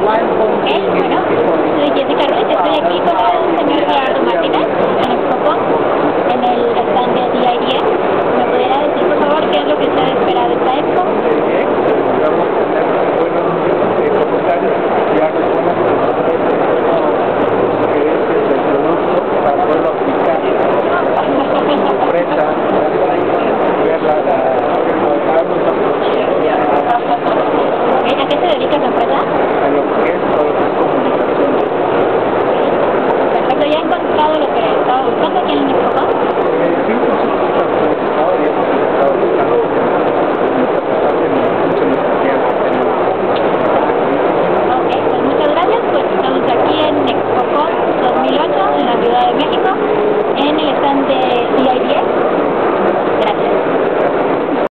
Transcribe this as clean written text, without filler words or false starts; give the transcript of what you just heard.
Bueno, soy Jessica Ruiz, estoy aquí con el señor Gerardo Martínez en EXPOcomm, en el stand de DIDX. ¿Me pudiera decir, por favor, qué es lo que usted espera de esta expo?